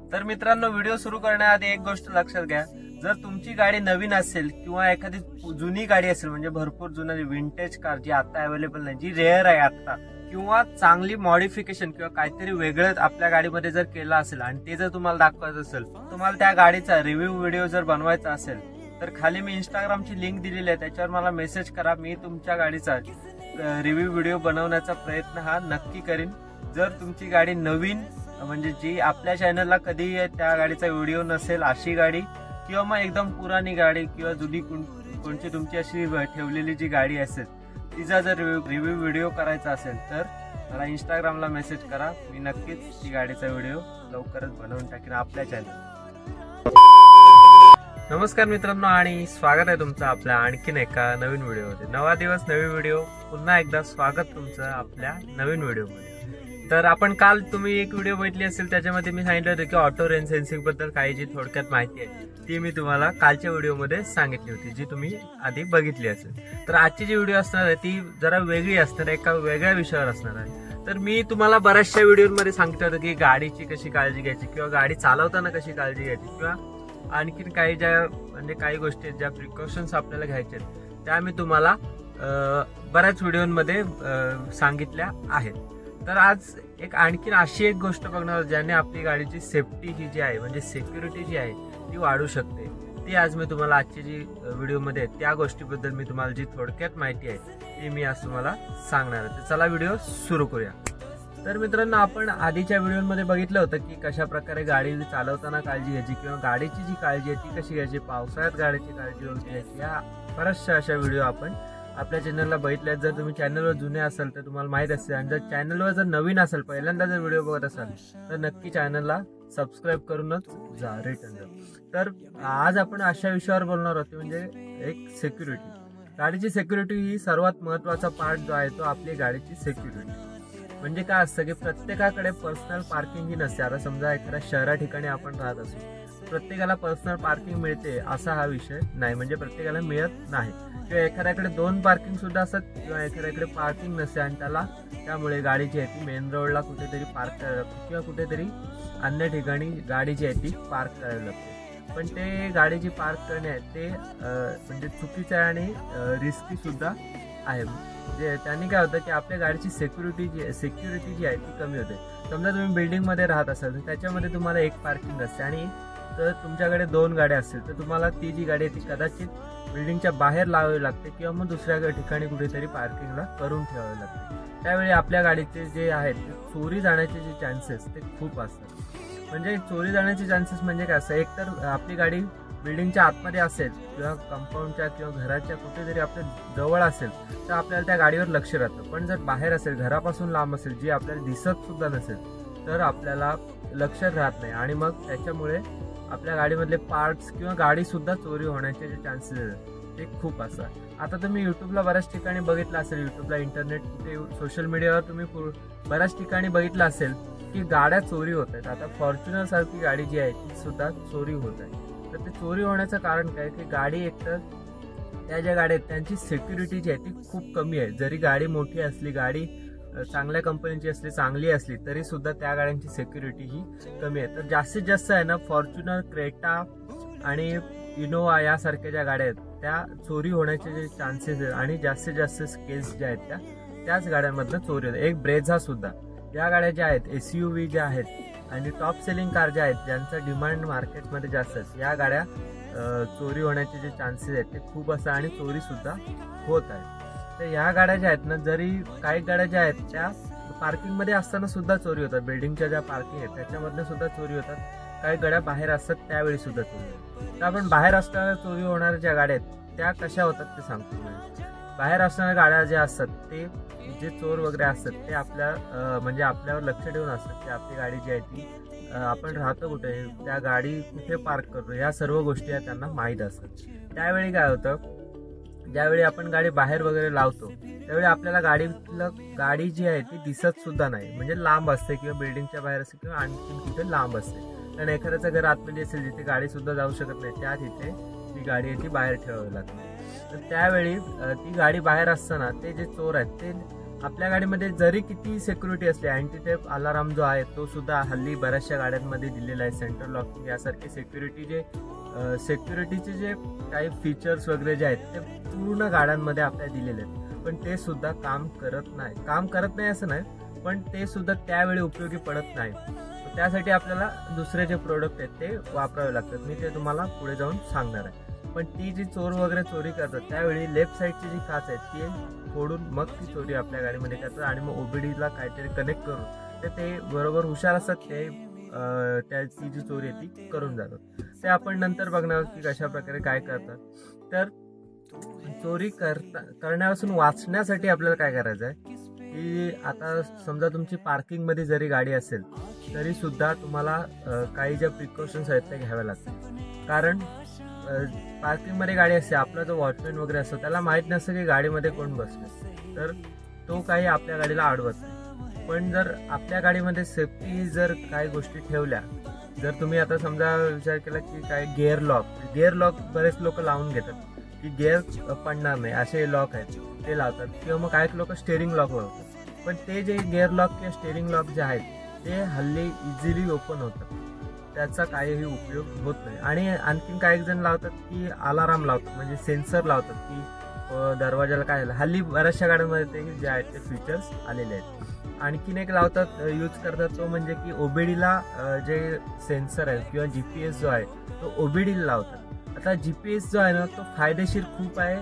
तर मित्रांनो, व्हिडिओ सुरू करण्याआधी एक गोष्ट लक्षात घ्या. जर तुमची गाडी नवीन असेल किंवा एखादी जुनी गाडी असेल, म्हणजे भरपूर जुनी विंटेज कार जी आता अवेलेबल नाही, जी रेअर आहे आता, किंवा चांगली मॉडिफिकेशन किंवा काहीतरी वेगळं आपल्या गाडीमध्ये जर केलं असेल आणि ते जर तुम्हाला दाखवायचं असेल, तुम्हाला त्या गाडीचा रिव्ह्यू व्हिडिओ जर बनवायचा असेल, तर खाली मी इंस्टाग्रामची लिंक दिलेली आहे, त्याच्यावर मला मेसेज करा. मी तुमच्या गाडीचा रिव्ह्यू व्हिडिओ बनवण्याचा प्रयत्न हा नक्की करीन. जर तुमची गाडी नवीन, म्हणजे जी आपल्या चॅनलला कधी त्या गाडीचा व्हिडिओ नसेल अशी गाडी, किंवा मग एकदम पुराणी गाडी किंवा जुनी कोणती तुमची अशी ठेवलेली जी गाडी असेल, तिचा जर रिव्ह्यू व्हिडिओ करायचा असेल तर मला इंस्टाग्रामला मेसेज करा. मी नक्कीच ती गाडीचा व्हिडिओ लवकरच बनवून टाकेन आपल्या चॅनल. नमस्कार मित्रांनो, आणि स्वागत आहे तुमचं आपल्या आणखीन एका नवीन व्हिडिओमध्ये. नवा दिवस नवीन व्हिडिओ, पुन्हा एकदा स्वागत तुमचं आपल्या नवीन व्हिडिओमध्ये. तर आपण काल तुम्ही एक व्हिडिओ बघितली असेल, त्याच्यामध्ये मी सांगितलं होतं की ऑटो रेन सेन्सिंग बद्दल काही जी थोडक्यात माहिती आहे ती मी तुम्हाला कालच्या व्हिडिओमध्ये सांगितली होती, जी तुम्ही आधी बघितली असेल. तर आजची जी व्हिडिओ असणार आहे ती जरा वेगळी असणार आहे, एका वेगळ्या विषयावर असणार आहे. तर मी तुम्हाला बऱ्याचशा व्हिडिओमध्ये सांगितलं होतं की गाडीची कशी काळजी घ्यायची, किंवा गाडी चालवताना कशी काळजी घ्यायची, किंवा आणखीन काही ज्या म्हणजे काही गोष्टी ज्या प्रिकॉशन्स आपल्याला घ्यायच्या त्या मी तुम्हाला बऱ्याच व्हिडिओमध्ये सांगितल्या आहेत. तर आज एक आणखीन अशी एक गोष्ट बघणार ज्याने आपली गाडीची सेफ्टी ही जी आहे, म्हणजे सिक्युरिटी जी आहे ती वाढू शकते. ती आज मी तुम्हाला आजची जी व्हिडिओमध्ये त्या गोष्टीबद्दल मी तुम्हाला जी थोडक्यात माहिती आहे ती मी आज तुम्हाला सांगणार आहे. तर चला व्हिडिओ सुरू करूया. तर मित्रांनो, आपण आधीच्या व्हिडिओमध्ये बघितलं होतं की कशा प्रकारे गाडी चालवताना काळजी घ्यायची, किंवा गाडीची जी काळजी आहे ती कशी घ्यायची, पावसाळ्यात गाडीची काळजी वगैरे घ्यायची, या बऱ्याचशा अशा व्हिडिओ आपण आपल्या चॅनलला बघितल्यात. जर तुम्ही चॅनलवर जुने असाल तर तुम्हाला माहित असेल, आणि जर चॅनलवर जर नवीन असेल, पहिल्यांदा जर व्हिडिओ बघत असाल तर नक्की चॅनलला सबस्क्राईब करूनच जा, रिटर्न. तर आज आपण अशा विषयावर बोलणार होतो, म्हणजे एक सिक्युरिटी. गाडीची सिक्युरिटी ही सर्वात महत्वाचा पार्ट जो आहे तो आपली गाडीची सिक्युरिटी. म्हणजे काय असतं की प्रत्येकाकडे पर्सनल पार्किंग ही नसते. आता समजा एखाद्या शहरा ठिकाणी आपण राहत असू, प्रत्येकाला पर्सनल पार्किंग मिळते असा हा विषय नाही, म्हणजे प्रत्येकाला मिळत नाही. किंवा एखाद्याकडे 2 पार्किंग सुद्धा असतात, किंवा एखाद्याकडे पार्किंग नसते आणि त्यामुळे गाडी जी आहे ती मेन रोडला कुठेतरी पार्क करायला लागते, किंवा कुठेतरी अन्य ठिकाणी गाडी जी आहे ती पार्क करायला लागते. पण ते गाडी जी पार्क करणे आहे ते म्हणजे चुकीचं आहे आणि रिस्की सुद्धा आहे. म्हणजे त्यांनी काय होतं की आपल्या गाडीची सिक्युरिटी जी आहे ती कमी होते. समजा तुम्ही बिल्डिंगमध्ये राहत असाल तर त्याच्यामध्ये तुम्हाला एक पार्किंग असते, आणि तर तुमच्याकडे 2 गाड्या असतील तर तुम्हाला ती जी गाडी आहे ती कदाचित बिल्डिंगच्या बाहेर लावावी लागते, किंवा मग दुसऱ्या ठिकाणी कुठेतरी पार्किंगला करून ठेवावी लागते. त्यावेळी आपल्या गाडीचे जे आहेत ते चोरी जाण्याचे जे चान्सेस ते खूप असतात. म्हणजे चोरी जाण्याचे चान्सेस म्हणजे काय असतं, एकतर आपली गाडी बिल्डिंगच्या आतमध्ये असेल, किंवा कंपाऊंडच्या किंवा घराच्या कुठेतरी आपल्या जवळ असेल तर आपल्याला त्या गाडीवर लक्ष राहतं. पण जर बाहेर असेल, घरापासून लांब असेल, जी आपल्याला दिसत सुद्धा नसेल, तर आपल्याला लक्ष राहत नाही, आणि मग त्याच्यामुळे आपल्या गाडीमधले पार्ट्स किंवा गाडी सुद्धा चोरी होण्याचे जे चान्सेस आहेत ते खूप असतात. आता तुम्ही युट्यूबला बऱ्याच ठिकाणी बघितलं असेल, युट्यूबला, इंटरनेट, कुठे सोशल मीडियावर तुम्ही बऱ्याच ठिकाणी बघितलं असेल की गाड्या चोरी होत आहेत. आता फॉर्च्युनर सारखी गाडी जी आहे ती सुद्धा चोरी होत आहे. तर ते चोरी होण्याचं कारण काय की गाडी एकतर त्या ज्या गाड्या आहेत त्यांची सिक्युरिटी जी आहे ती खूप कमी आहे. जरी गाडी मोठी असली, गाडी चांगल्या कंपनीची असली, चांगली असली, तरी सुद्धा त्या गाड्यांची सिक्युरिटी ही कमी आहे. तर जास्तीत जास्त आहे ना, फॉर्च्युनर, क्रेटा आणि इनोवा यासारख्या ज्या गाड्या आहेत त्या चोरी होण्याचे जे चान्सेस आहेत, आणि जास्तीत जास्त केस ज्या आहेत त्याच गाड्यांमधनं चोरी होते. एक ब्रेझा सुद्धा, या गाड्या ज्या आहेत, SUV ज्या आहेत, आणि टॉप सेलिंग कार ज्या आहेत, ज्यांचा डिमांड मार्केटमध्ये जास्त आहे, या गाड्या चोरी होण्याचे जे चान्सेस आहेत ते खूप असतात, आणि चोरी सुद्धा होत आहे. तर ह्या गाड्या ज्या आहेत ना, जरी काही गाड्या ज्या आहेत त्या पार्किंगमध्ये असताना सुद्धा चोरी होतात, बिल्डिंगच्या ज्या पार्किंग आहेत त्याच्यामधनं सुद्धा चोरी होतात, काही गाड्या बाहेर असतात त्यावेळी सुद्धा चोरी होतात. तर आपण बाहेर असताना चोरी होणाऱ्या ज्या गाड्या आहेत त्या कशा होतात ते सांगतो. बाहेर असणाऱ्या गाड्या ज्या असतात ते जे चोर वगैरे असतात ते म्हणजे आपल्यावर लक्ष ठेवून असतात की आपली गाडी जी आहे ती आपण राहतो कुठे, त्या गाडी कुठे पार्क करतो, या सर्व गोष्टी त्यांना माहीत असतात. त्यावेळी काय होतं, ज्यावेळी आपण गाडी बाहेर वगैरे लावतो त्यावेळी आपल्याला गाडी जी आहे ती दिसत सुद्धा नाही, म्हणजे लांब असते, किंवा बिल्डिंगच्या बाहेर असते, किंवा आणखी कुठे लांब असते. कारण एखाद्याचं घर आतमध्ये असेल जिथे गाडी सुद्धा जाऊ शकत नाही, त्या तिथे ती गाडी आहे ती बाहेर ठेवावी लागते. तर त्यावेळी ती गाडी बाहेर असताना ते जे चोर आहेत ते आपल्या गाडीमध्ये जरी किती सिक्युरिटी असली, अँटी थेफ्ट अलार्म जो आहे तो सुद्धा हल्ली बऱ्याचशा गाड्यांमध्ये दिलेला आहे. सेंट्रल लॉकिंग यासारखे सिक्युरिटीचे जे काही फीचर्स वगैरे जे आहेत ते पूर्ण गाड्यांमध्ये आपल्याला दिलेले आहेत, पण ते सुद्धा काम करत नाही असं नाही, पण ते सुद्धा त्यावेळी उपयोगी पडत नाही. त्यासाठी आपल्याला दुसरे जे प्रोडक्ट आहेत ते वापरावे लागतात. मी ते तुम्हाला पुढे जाऊन सांगणार आहे. पण ती जी चोर वगैरे चोरी करतात त्यावेळी लेफ्ट साईडची जी काच आहे ती फोडून मग ती चोरी आपल्या गाडीमध्ये करतात आणि मग ओबीडीला काहीतरी कनेक्ट करून ते बरोबर हुशार असतात, ती जी चोरी आहे ती करून जातात. ते आपण नंतर बघणार की कशा प्रकारे काय करतात. तर चोरी करण्यापासून वाचण्यासाठी आपल्याला काय करायचं आहे की आता समजा तुमची पार्किंग मध्ये जरी गाडी असेल तरी सुद्धा तुम्हाला काही ज्या प्रिकॉशन्स आहेत ते घ्याव्या लागतात. कारण पार्किंग मध्ये गाडी असते, आपला जो वॉचमॅन वगैरे असतो त्याला माहित नसतं की गाडीमध्ये कोण बसले, तर तो काही आपल्या गाडीला अडवत नाही. पण जर आपल्या गाडीमध्ये सेफ्टी जर काही गोष्टी ठेवल्या, जर तुम्ही आता समजा विचार केला की काय गिअर लॉक बरेच लोक लावून घेतात की गिअर पडणार नाही असे लॉक आहेत ते लावतात, किंवा मग काही लोक स्टेअरिंग लॉक लावतात. पण ते जे गिअर लॉक किंवा स्टेअरिंग लॉक जे आहेत ते हल्ली इझिली ओपन होतात, त्याचा काहीही उपयोग होत नाही. आणि आणखीन काही जण लावतात की अलाराम लावतात, म्हणजे सेन्सर लावतात की दरवाजाला काय झालं. हल्ली बऱ्याचशा गाड्यांमध्ये ते जे आहेत ते फीचर्स आलेले आहेत. आणखीन एक लावतात, यूज करतात तो म्हणजे की ओबीडीला जे सेन्सर आहे किंवा जीपीएस जो आहे तो ओबीडीला लावतात. आता जीपीएस जो आहे ना तो फायदेशीर खूप आहे,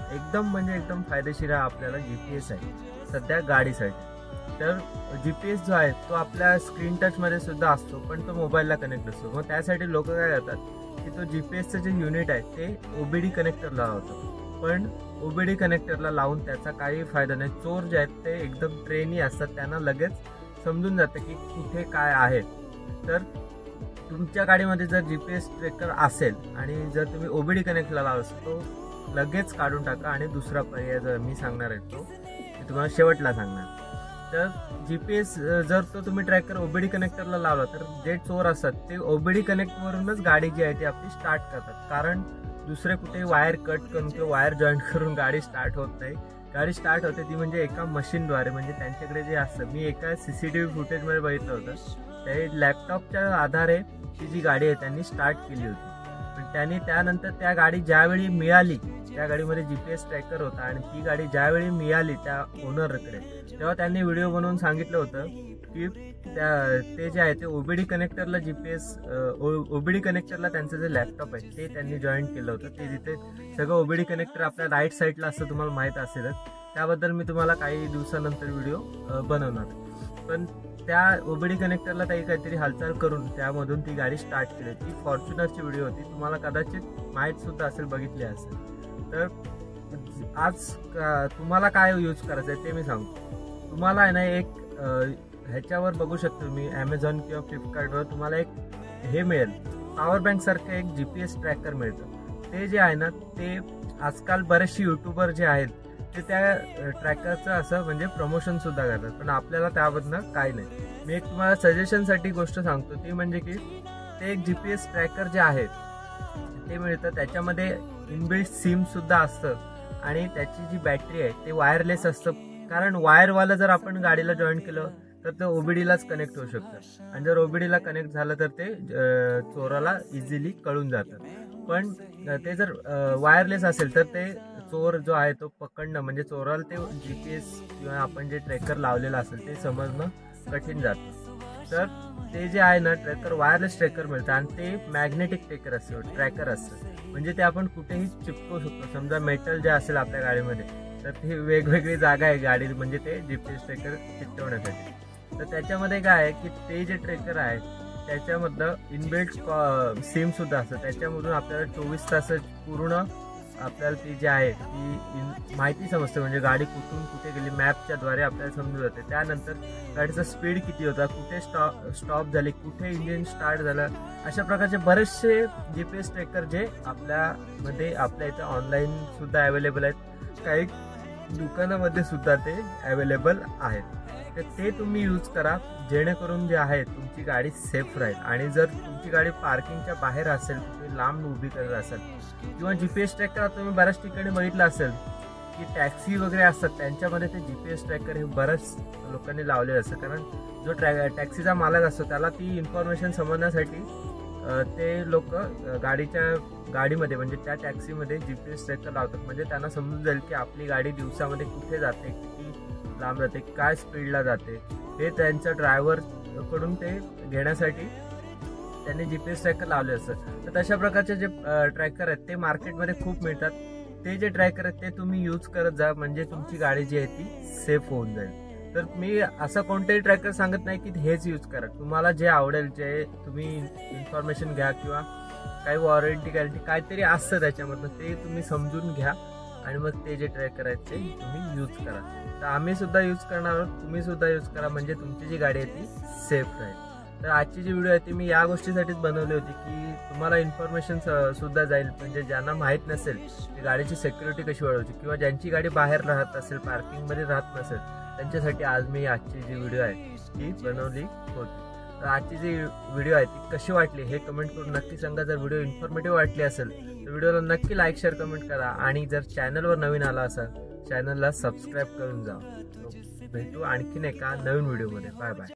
एकदम फायदेशीर आहे आपल्याला जीपीएस आहे सध्या गाडीसाठी. तर जीपीएस जो आहे तो आपल्या स्क्रीन टच मध्ये सुद्धा असतो, पण तो मोबाईलला कनेक्ट असतो. मग त्यासाठी लोक काय करतात की तो जीपीएसचं जे युनिट आहे ते ओबीडी कनेक्टरला लावतात. पण ओबीडी कनेक्टरला लावून त्याचा काही फायदा नाही. चोर जे आहेत ते एकदम ट्रेनी असतात, त्यांना लगेच समजून जातं की कुठे काय आहे. तर तुमच्या गाडीमध्ये जर जीपीएस ट्रॅकर असेल आणि जर तुम्ही ओबीडी कनेक्टरला लावला तो लगेच काढून टाका. आणि दुसरा पर्याय जर मी सांगणार आहे तो मी तुम्हाला शेवटला सांगणार. तर जीपीएस जर तो तुम्ही ट्रॅकर ओबीडी कनेक्टरला लावला तर जे चोर असतात ते ओबीडी कनेक्ट वरूनच गाडी जी आहे ती आपली स्टार्ट करतात. कारण दुसरे कुठे वायर कट करून किंवा वायर जॉईंट करून गाडी स्टार्ट होत नाही. गाडी स्टार्ट होते ती म्हणजे एका मशीनद्वारे, म्हणजे त्यांच्याकडे जे असतं, मी एका सीसीटीव्ही फुटेजमध्ये बघितलं होतं, ते लॅपटॉपच्या आधारे ती जी गाडी आहे त्यांनी स्टार्ट केली होती. पण त्यांनी त्यानंतर त्या गाडी ज्यावेळी मिळाली, त्या गाडीमध्ये जीपीएस ट्रॅकर होता आणि ती गाडी ज्यावेळी मिळाली त्या ओनरकडे, तेव्हा त्यांनी व्हिडिओ बनवून सांगितलं होतं की ते जे आहे ते ओबीडी कनेक्टरला ओबीडी कनेक्टरला त्यांचं जे लॅपटॉप आहे ते त्यांनी जॉईन केलं होतं. ते तिथे सगळं ओबीडी कनेक्टर आपल्या राईट साईडला असं तुम्हाला माहित असेलच. त्याबद्दल मी तुम्हाला काही दिवसानंतर व्हिडिओ बनवणार. पण त्या ओबीडी कनेक्टरला काही काहीतरी हालचाल करून त्यामधून ती गाडी स्टार्ट केली. ती फॉर्च्युनरची व्हिडिओ होती, तुम्हाला कदाचित माहीत सुद्धा असेल, बघितली असेल. तर आज तुम्हाला काय यूज करायचं आहे ते मी सांगतो. तुम्हाला आहे ना एक ह्याच्यावर बघू शकतो मी, ॲमेझॉन किंवा फ्लिपकार्टवर तुम्हाला एक हे मिळेल, पॉवर बँक सारखं एक जीपीएस ट्रॅकर मिळतं. ते जे आहे ना ते आजकाल बरेचसे युट्यूबर जे आहेत ते त्या ट्रॅकरचं असं म्हणजे प्रमोशन सुद्धा करतात, पण आपल्याला त्याबद्दल काय नाही. मी एक तुम्हाला सजेशनसाठी गोष्ट सांगतो, ती म्हणजे की ते एक जीपीएस ट्रॅकर जे आहे ते मिळतं, त्याच्यामध्ये इनबिल्ट सिम सुद्धा असतं आणि त्याची जी बॅटरी आहे ते वायरलेस असतं. कारण वायरवाला जर आपण गाडीला जॉईन केलं तर ते ओबीडीलाच कनेक्ट होऊ शकतं आणि जर ओबीडीला कनेक्ट झालं तर ते चोराला इझिली कळून जातं. पण ते जर वायरलेस असेल तर ते चोर जो आहे तो पकडणं, म्हणजे चोराला ते जीपीएस किंवा आपण जे ट्रॅकर लावलेलं असेल ते समजणं कठीण जातं. तर ते जे आहे ना ट्रॅकर, वायरलेस ट्रॅकर मिळतं आणि ते मॅग्नेटिक ट्रॅकर असतं, म्हणजे ते आपण कुठेही चिपकवू शकतो. समजा मेटल जे असेल आपल्या गाडीमध्ये तर ती वेगवेगळी जागा आहे गाडी, म्हणजे ते जीपीएस ट्रॅकर चिकटवण्यासाठी. तर त्याच्यामध्ये काय आहे की ते जे ट्रॅकर आहे त्याच्यामधलं इनबिल्ट सिम सुद्धा असतं, त्याच्यामधून आपल्याला 24 तास पूर्ण आपल्याला ती जी आहे ती माहिती समजते, म्हणजे गाडी कुठून कुठे गेली मॅपच्या द्वारे आपल्याला समजून जाते. त्यानंतर गाडीचा स्पीड किती होता, कुठे स्टॉप झाली, कुठे इंजिन स्टार्ट झालं, अशा प्रकारचे बरेचसे जीपीएस ट्रॅकर जे आपल्यामध्ये आपल्या इथं ऑनलाईन सुद्धा अवेलेबल आहेत, काही दुकानामध्ये सुद्धा ते अवेलेबल आहेत. तर ते तुम्ही यूज करा, जेणेकरून जे आहे तुमची गाडी सेफ राहील. आणि जर तुमची गाडी पार्किंगच्या बाहेर असेल, तुम्ही लांब उभी करत असाल, किंवा जीपीएस ट्रॅकर तुम्ही बऱ्याच ठिकाणी बघितलं असेल की टॅक्सी वगैरे असतात त्यांच्यामध्ये ते GPS ट्रॅकर हे बऱ्याच लोकांनी लावलेलं असतं, कारण जो टॅक्सीचा मालक असतो त्याला ती इन्फॉर्मेशन समजण्यासाठी ते लोक गाडीमध्ये म्हणजे त्या टॅक्सीमध्ये GPS ट्रॅकर लावतात, म्हणजे त्यांना समजून जाईल की आपली गाडी दिवसामध्ये कुठे जाते, किती लांब जाते, काय स्पीडला जाते, हे त्यांच्या ड्रायव्हर कडून ते घेण्यासाठी त्यांनी GPS ट्रॅकर लावले असतात. तर तशा प्रकारचे जे ट्रॅकर आहेत ते मार्केटमध्ये खूप मिळतात. ते जे ट्रॅकर आहेत ते तुम्ही यूज करत जा, म्हणजे तुमची गाडी जी आहे ती सेफ होऊन जाईल. तर मी असं कोणतेही ट्रॅकर सांगत नाही की हेच यूज करा, तुम्हाला जे आवडेल, जे तुम्ही इन्फॉर्मेशन घ्या किंवा काही वॉरंटी गॅरंटी काहीतरी असतं त्याच्यामधलं, ते तुम्ही समजून घ्या आणि मग ते जे ट्रॅकर आहेत ते तुम्ही यूज करा. तर आम्ही सुद्धा यूज करणार आहोत, तुम्ही सुद्धा यूज करा, म्हणजे तुमची जी गाडी आहे ती सेफ राहील. तर आजची जी व्हिडिओ आहे ती मी या गोष्टीसाठीच बनवली होती की तुम्हाला इन्फॉर्मेशन सुद्धा जाईल, म्हणजे ज्यांना माहीत नसेल की गाडीची सिक्युरिटी कशी वाढवायची किंवा ज्यांची गाडी बाहेर राहत असेल, पार्किंगमध्ये राहत नसेल, त्यांच्यासाठी आज मी आजची जी व्हिडिओ आहे ती बनवली होती. तर आजची जी व्हिडिओ आहे ती कशी वाटली हे कमेंट करून नक्की सांगा. जर व्हिडिओ इन्फॉर्मेटिव्ह वाटली असेल तर व्हिडिओला नक्की लाईक, शेअर, कमेंट करा आणि जर चॅनलवर नवीन आला असाल चॅनलला सबस्क्राईब करून जा. भेटू आणखीन एका नवीन व्हिडिओमध्ये. Bye bye.